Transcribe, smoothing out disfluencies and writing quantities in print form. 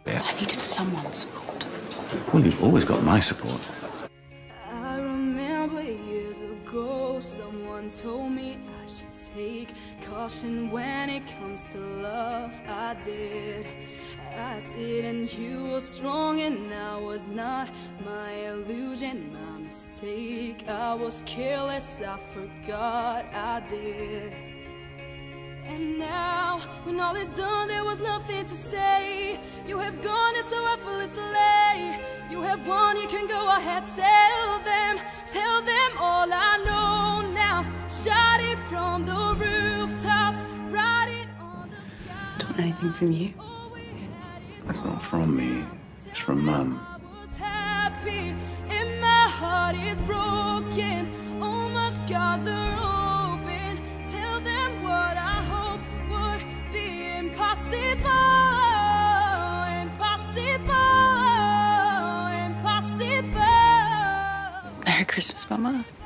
I needed someone's support. Well, you've always got my support. I remember years ago, someone told me I should take caution when it comes to love. I did, and you were strong and I was not. My illusion, my mistake. I was careless, I forgot I did. And now, when all is done, there was nothing to say. You have gone and so effortlessly. You have won, you can go ahead, tell them all I know now. Shout it from the rooftops, write it on the sky. Don't want anything from you. That's not from me. It's from Mum. I was happy, and my heart is broken. All my scars are open. Tell them what I hoped would be impossible. Merry Christmas, Mama.